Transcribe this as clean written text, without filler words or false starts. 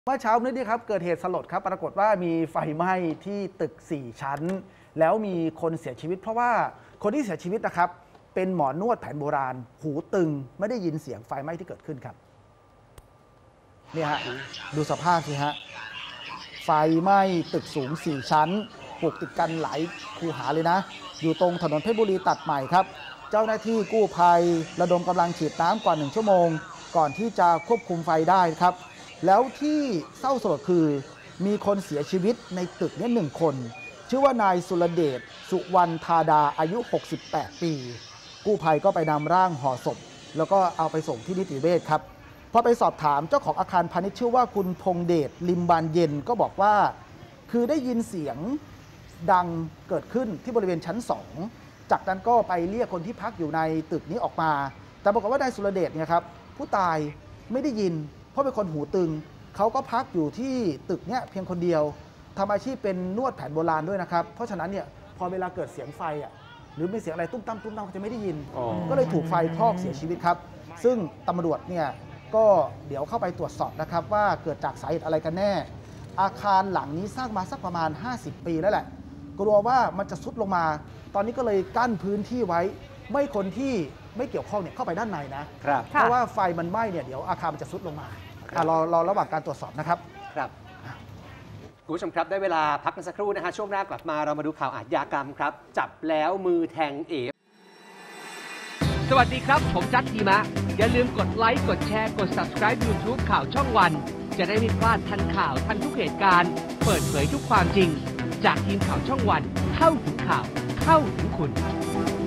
เมื่อเช้านี้ครับเกิดเหตุสลดครับปรากฏว่ามีไฟไหม้ที่ตึก4ชั้นแล้วมีคนเสียชีวิตเพราะว่าคนที่เสียชีวิตนะครับเป็นหมอนวดแผนโบราณหูตึงไม่ได้ยินเสียงไฟไหม้ที่เกิดขึ้นครับนี่ฮะดูสภาพสิฮะไฟไหม้ตึกสูง4ชั้นปลูกติดกันหลายคูหาเลยนะอยู่ตรงถนนเพชรบุรีตัดใหม่ครับเจ้าหน้าที่กู้ภัยระดมกำลังฉีดน้ำกว่า1 ชั่วโมงก่อนที่จะควบคุมไฟได้ครับแล้วที่เศร้าสลดคือมีคนเสียชีวิตในตึกนี้1 คนชื่อว่านายสุรเดชสุวรรณธาดาอายุ68 ปีกู้ภัยก็ไปนำร่างห่อศพแล้วก็เอาไปส่งที่นิติเวชครับพอไปสอบถามเจ้าของอาคารพาณิชย์ชื่อว่าคุณพงเดชลิมบานเย็นก็บอกว่าคือได้ยินเสียงดังเกิดขึ้นที่บริเวณชั้น2จากนั้นก็ไปเรียกคนที่พักอยู่ในตึกนี้ออกมาแต่บอกว่านายสุรเดชเนี่ยครับผู้ตายไม่ได้ยินเพราะเป็นคนหูตึงเขาก็พักอยู่ที่ตึกเนี้ยเพียงคนเดียวทำอาชีพเป็นนวดแผนโบราณด้วยนะครับเพราะฉะนั้นเนี่ยพอเวลาเกิดเสียงไฟหรือมีเสียงอะไรตุ้มตั้มตุ้มตั้มเขาจะไม่ได้ยินก็เลยถูกไฟคลอกเสียชีวิตครับซึ่งตำรวจเนี่ยก็เดี๋ยวเข้าไปตรวจสอบนะครับว่าเกิดจากสาเหตุอะไรกันแน่อาคารหลังนี้สร้างมาสักประมาณ50 ปีแล้วแหละกลัวว่ามันจะทรุดลงมาตอนนี้ก็เลยกั้นพื้นที่ไว้ไม่คนที่ไม่เกี่ยวข้องเนี่ยเข้าไปด้านในนะเพราะว่าไฟมันไหม้เนี่ยเดี๋ยวอาคารมันจะทรุดลงมารอระหว่างการตรวจสอบนะครับคุณผู้ชมครับได้เวลาพักกันสักครู่นะฮะช่วงหน้ากลับมาเรามาดูข่าวอาชญากรรมครับจับแล้วมือแทงเอฟสวัสดีครับผมจัดทีมะอย่าลืมกดไลค์กดแชร์กด Subscribe YouTube ข่าวช่องวันจะได้ไม่พลาดทันข่าวทันทุกเหตุการณ์เปิดเผยทุกความจริงจากทีมข่าวช่องวันเข้าถึงข่าวเข้าถึงคุณ